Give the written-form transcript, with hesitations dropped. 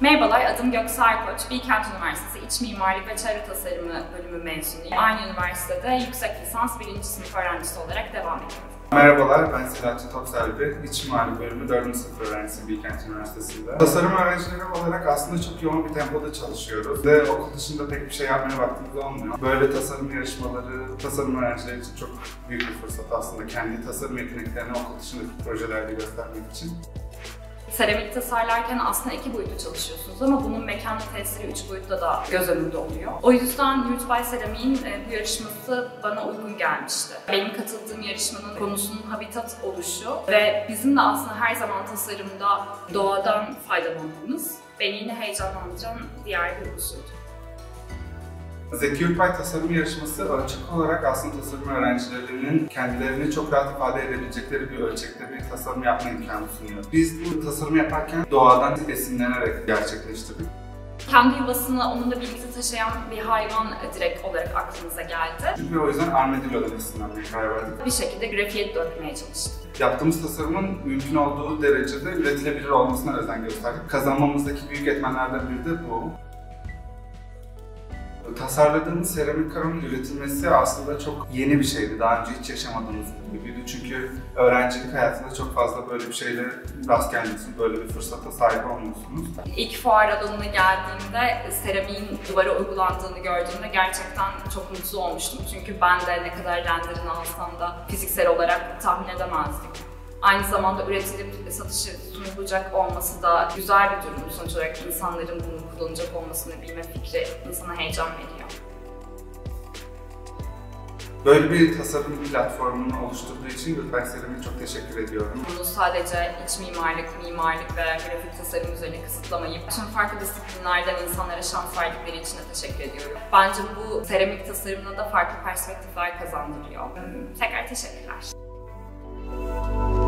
Merhabalar, adım Göksu Erkoç. Bilkent Üniversitesi İç Mimarlık ve Çevre Tasarımı bölümü mezunuyum. Aynı üniversitede yüksek lisans 1. sınıf öğrencisi olarak devam ediyorum. Merhabalar, ben Selahattin Topselvi, İç Mimarlık bölümü 4. sınıf öğrencisiyim Bilkent Üniversitesi'nde. Tasarım öğrencileri olarak aslında çok yoğun bir tempoda çalışıyoruz ve okul dışında pek bir şey yapmaya vaktimiz olmuyor. Böyle tasarım yarışmaları, tasarım öğrencileri için çok büyük bir fırsat aslında. Kendi tasarım yeteneklerini okul dışındaki projelerde göstermek için. Seramik tasarlarken aslında 2 boyutlu çalışıyorsunuz ama bunun mekanla tesiri 3 boyutta da göz önünde oluyor. O yüzden Youth by Ceramic'in bu yarışması bana uygun gelmişti. Benim katıldığım yarışmanın konusunun habitat oluşu ve bizim de aslında her zaman tasarımda doğadan faydalanmamız beni yine heyecanlandıran diğer bir unsurdu. Zeki Ürpay Tasarım Yarışması ölçek olarak aslında tasarım öğrencilerinin kendilerini çok rahat ifade edebilecekleri bir ölçekte bir tasarım yapma imkanı sunuyor. Biz bu tasarım yaparken doğadan esinlenerek gerçekleştirdik. Kendi yuvasını onunla birlikte taşıyan bir hayvan direkt olarak aklımıza geldi. Çünkü o yüzden armadillo'dan esinlenmeye karar verdik. Bir şekilde grafiğe dökmeye çalıştık. Yaptığımız tasarımın mümkün olduğu derecede üretilebilir olmasına özen gösterdik. Kazanmamızdaki büyük etmenlerden biri de bu. Tasarladığımız seramik karonun üretilmesi aslında çok yeni bir şeydi. Daha önce hiç yaşamadığımız gibiydi. Çünkü öğrencilik hayatında çok fazla böyle bir şeyle rast gelmiyorsunuz, böyle bir fırsata sahip olmuyorsunuz. İlk fuar alanına geldiğimde seramiğin duvara uygulandığını gördüğümde gerçekten çok mutlu olmuştum. Çünkü ben de ne kadar renderini alsam da fiziksel olarak tahmin edemezdim. Aynı zamanda üretilip satışa sunulacak olması da güzel bir durum. Sonuç olarak insanların bunu kullanacak olmasını bilme fikri insana heyecan veriyor. Böyle bir tasarım platformunu oluşturduğu için Youth by Ceramic'e çok teşekkür ediyorum. Bunu sadece iç mimarlık, mimarlık veya grafik tasarım üzerine kısıtlamayıp tüm farklı disiplinlerden insanlara şans verdikleri için de teşekkür ediyorum. Bence bu seramik tasarımına da farklı perspektifler kazandırıyor. Tekrar teşekkürler.